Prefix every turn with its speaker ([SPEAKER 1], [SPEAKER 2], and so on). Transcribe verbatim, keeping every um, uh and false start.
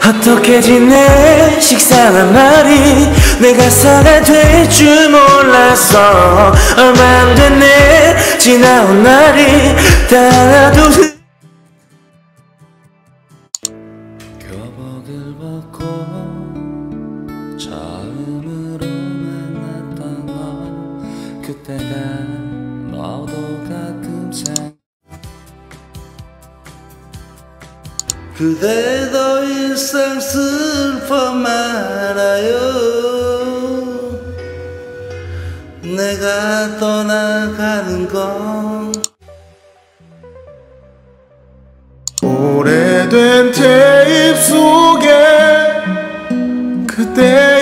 [SPEAKER 1] 어떻게 지내 식상한 말이 내 가사가 될 줄 몰랐어. 얼마 안 됐네 지나온 날이 달아도 교복을 벗고 처음으로 만났던 너, 그때가 너도 가끔 생 그대 더 이상 슬퍼 말아요. 내가 떠나가는 건 오래된 테이프 속에 그대